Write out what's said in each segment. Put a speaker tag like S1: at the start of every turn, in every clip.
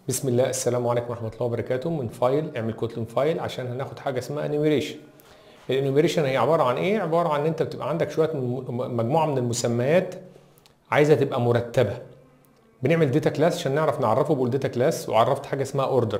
S1: بسم الله، السلام عليكم ورحمه الله وبركاته. من فايل اعمل كوتلين فايل عشان هناخد حاجه اسمها انيميريشن. الانيميريشن هي عباره عن ايه؟ عباره عن ان انت بتبقى عندك شويه مجموعه من المسميات عايزه تبقى مرتبه. بنعمل داتا كلاس عشان نعرف نعرفه بقول داتا كلاس، وعرفت حاجه اسمها اوردر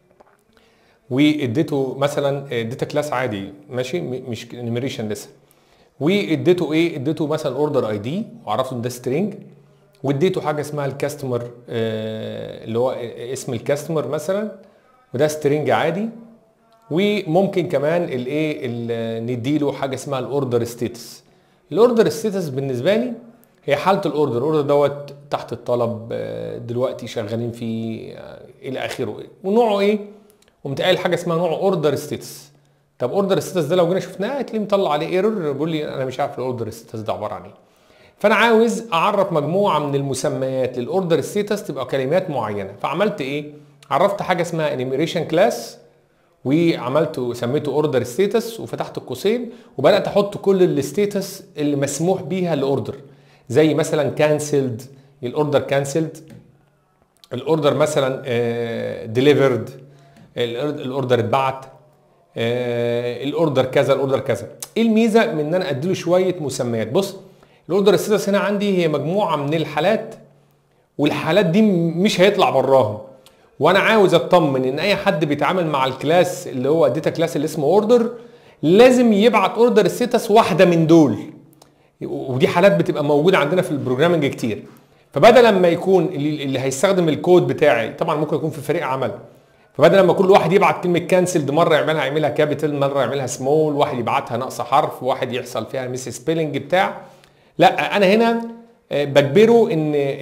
S1: واديته مثلا داتا كلاس عادي ماشي مش انيميريشن لسه، واديته ايه؟ اديته مثلا اوردر اي دي وعرفته ان ده سترينج، واديته حاجه اسمها الكاستمر اللي هو اسم الكاستمر مثلا، وده سترينج عادي. وممكن كمان الايه نديله حاجه اسمها الاوردر ستيتس. الاوردر ستيتس بالنسبه لي هي حاله الاوردر دوت تحت الطلب، دلوقتي شغالين فيه الى اخره، ونوعه ايه؟ قمت قايل حاجه اسمها نوع اوردر ستيتس. طب اوردر ستيتس ده لو جينا شفناه هتلاقيه مطلع عليه ايرور، بيقول لي انا مش عارف الاوردر ستيتس ده عباره عن ايه. فانا عاوز اعرف مجموعه من المسميات للاوردر ستيتس تبقى كلمات معينه، فعملت ايه؟ عرفت حاجه اسمها انيميريشن كلاس، وعملته سميته اوردر ستيتس وفتحت القوسين، وبدات احط كل الستيتس اللي مسموح بيها الاوردر، زي مثلا كانسلد، الاوردر كانسلد، الاوردر مثلا ديليفرد، الاوردر اتبعت، الاوردر كذا، الاوردر كذا. ايه الميزه من ان انا اديله شويه مسميات؟ بص، الاوردر ستيتس هنا عندي هي مجموعه من الحالات، والحالات دي مش هيطلع براهم، وانا عاوز اطمن ان اي حد بيتعامل مع الكلاس اللي هو داتا كلاس اللي اسمه اوردر لازم يبعت اوردر ستيتس واحده من دول، ودي حالات بتبقى موجوده عندنا في البروجرامنج كتير. فبدل لما يكون اللي هيستخدم الكود بتاعي، طبعا ممكن يكون في فريق عمل، فبدل لما كل واحد يبعت كلمه كانسلد مره يعملها كابيتال، مره يعملها سمول، واحد يبعتها ناقصه حرف، واحد يحصل فيها ميس سبيلنج بتاع، لا انا هنا بجبره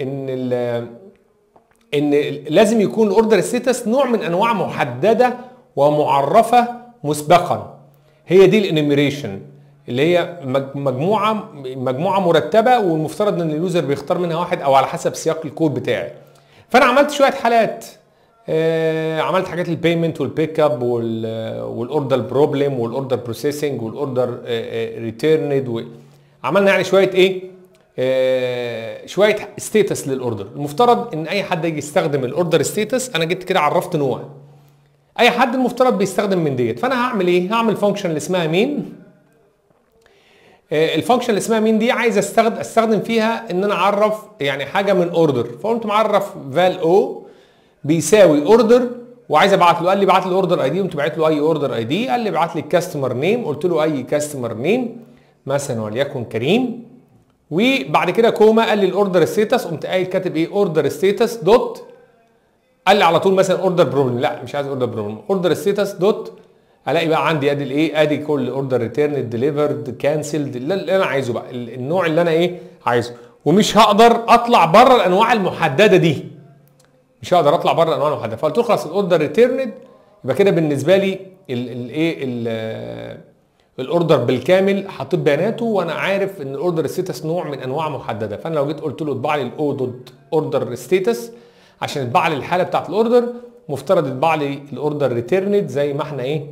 S1: ان لازم يكون الاوردر ستيتس نوع من انواع محدده ومعرفه مسبقا. هي دي الانيميريشن اللي هي مجموعه مرتبه، والمفترض ان اليوزر بيختار منها واحد او على حسب سياق الكود بتاعي. فانا عملت شويه حالات، عملت حاجات البيمنت والبيك اب والاوردر بروبلم والاوردر بروسيسنج والاوردر ريتيرند، عملنا يعني شويه ايه، شويه ستيتس للاوردر. المفترض ان اي حد يجي يستخدم الاوردر ستيتس، انا جيت كده عرفت نوع اي حد المفترض بيستخدم من ديت. فانا هعمل ايه؟ هعمل فانكشن اللي اسمها مين. الفانكشن اللي اسمها مين دي عايز استخدم فيها ان انا اعرف يعني حاجه من اوردر، فقلت معرف فال او بيساوي اوردر، وعايز ابعت له، قال لي ابعت لي اوردر اي دي، قمت بعت له اي اوردر اي دي. قال لي ابعت لي الكاستمر نيم، قلت له اي كاستمر نيم مثلا وليكن كريم، وبعد كده كوما، قال لي الاوردر ستيتس، قمت قايل كاتب ايه؟ اوردر ستيتس دوت، قال لي على طول مثلا اوردر بروبلم، لا مش عايز اوردر بروبلم، اوردر ستيتس دوت، الاقي بقى عندي ادي الايه، ادي كل اوردر ريتيرن ديليفرد كانسلد اللي انا عايزه بقى، النوع اللي انا ايه عايزه. ومش هقدر اطلع بره الانواع المحدده دي، مش هقدر اطلع بره الانواع المحدده. فقلت له خلاص الاوردر ريتيرند يبقى كده بالنسبه لي الايه الاوردر بالكامل، حطيت بياناته وانا عارف ان الاوردر ستيتس نوع من انواع محدده. فانا لو جيت قلت له اطبع لي الاو دوت اوردر ستيتس عشان يطبع لي الحاله بتاعت الاوردر، مفترض يطبع لي الاوردر ريتيرند زي ما احنا ايه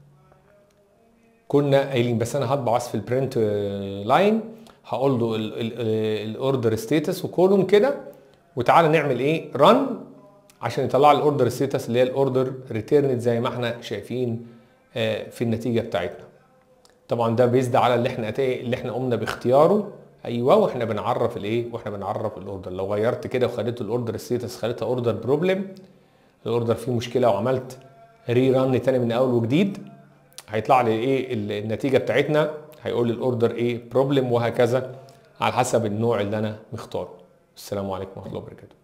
S1: كنا قايلين. بس انا هطبع بس في البرنت لاين، هقول له الاوردر ستيتس وكولوم كده، وتعالى نعمل ايه؟ رن عشان يطلع لي الاوردر ستيتس اللي هي الاوردر ريتيرند زي ما احنا شايفين في النتيجه بتاعتنا. طبعا ده بيزد على اللي احنا قمنا باختياره، ايوه، واحنا بنعرف الايه، واحنا بنعرف الاوردر. لو غيرت كده وخليته الاوردر ستيتس خليتها اوردر بروبلم، الاوردر فيه مشكله، وعملت ري ران تاني من اول وجديد، هيطلع لي ايه النتيجه بتاعتنا؟ هيقول لي الاوردر ايه بروبلم، وهكذا على حسب النوع اللي انا مختاره. السلام عليكم ورحمه الله وبركاته.